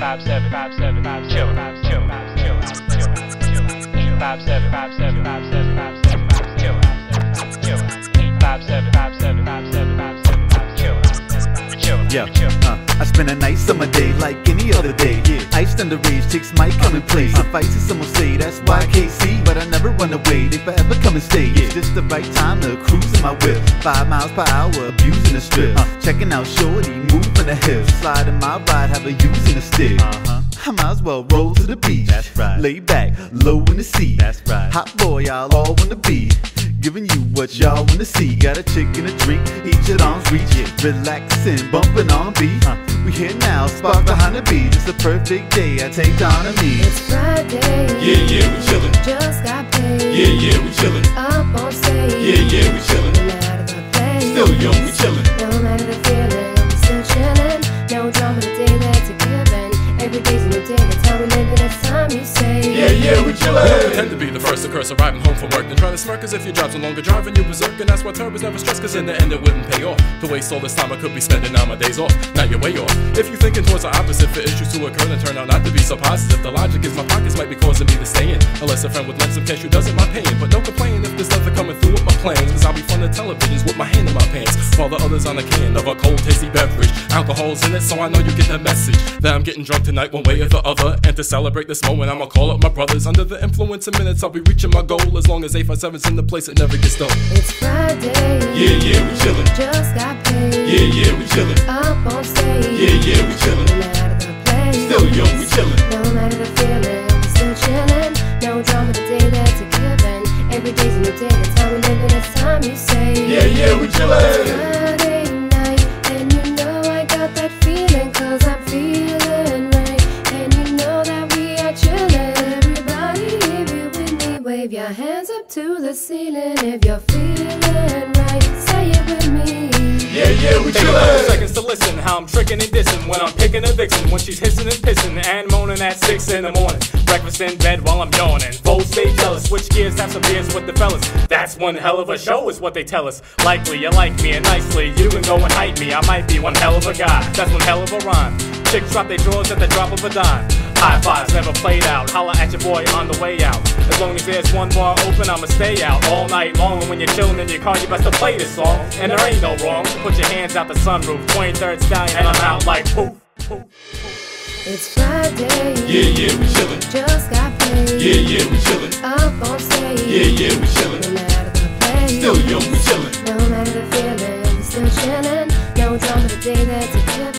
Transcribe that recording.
Yeah, I spend a nice summer day like any other day. Iced underage chicks might come and play. Suffice it, some will say that's YKC, but I never run away. They forever come and stay. It's just the right time to cruise in my whip. 5 miles per hour, abusing the strip. Checking out shorty, moving the hips. Sliding my ride, have her using the stick. I might as well roll to the beach. That's right. Lay back, low in the seat. That's right. Hot boy, y'all all wanna be. Giving you what y'all wanna see. Got a chick and a drink, each at arm's reach. Relaxing, bumping on beat. We here now, spark behind the beat. It's a perfect day, I take time to me. It's Friday. Yeah, we chillin'. Just got paid. Yeah, we chillin'. Up on stage. Yeah, we chillin'. No matter the place. Still young, we chillin'. No matter the feeling, we still chillin'. No drama, the day that's a given. Every day's a new day, that's how we live it. It's time you say. Yeah, we chillin'. Tend to be the first to curse arriving home from work, then try to smirk as if your job's no longer driving you berserk. And that's why turbos never stress, cause in the end it wouldn't pay off to waste all this time I could be spending on my days off. Now you're way off. If you're thinking towards the opposite for issues to occur, then turn out not to be so positive. The logic is my pockets might be causing me to stay in, unless a friend would lend some cash who doesn't mind paying. But no complaining if there's nothing coming through with my plans, cause I'll be fun to televisions with my hand in my pants, while the others on a can of a cold tasty beverage. Alcohol's in it, so I know you get the message that I'm getting drunk tonight one way or the other. And to celebrate this moment, I'ma call up my brothers. Under the influence of minutes, I'll be reaching my goal. As long as 857's in the place, it never gets done. It's Friday. Yeah, we chillin'. Just got paid. Yeah, we chillin'. Up on stage. Yeah, we chillin'. No matter the place. Still young, we chillin'. No matter the feeling, we still chillin'. No drama, the day that's a given. Every day's a new day, that's how we live it. It's time you say. Yeah, we chillin'. Friday night, and you know I got that feeling, cause I'm feeling right. And you know that we are chillin'. Everybody, if you with me, wave your hands up to the ceiling. If you're feeling right, say it with me. Yeah, we Take a couple chillin'. seconds to listen how I'm tricking and dissing when I'm picking a vixen, when she's hissing and pissing and moaning at 6 in the morning. Breakfast in bed while I'm yawning. Foes stay jealous, switch gears, have some beers with the fellas. That's one hell of a show is what they tell us. Likely you like me and nicely you can go and hype me. I might be one hell of a guy, that's one hell of a rhyme. Chicks drop their drawers at the drop of a dime. High fives never played out, holla at your boy on the way out. As long as there's one bar open, I'ma stay out all night long. And when you're chillin' in your car, you best to play this song. And there ain't no wrong, so put your hands out the sunroof. 23rd Stallion, and I'm out like poof, poof. It's Friday. Yeah, we chillin'. Just got paid. Yeah, we chillin'. Up on stage. Yeah, we chillin'. No matter the place. Still young, we chillin'. No matter the feeling, we still chillin'. No drama, the day that's a given.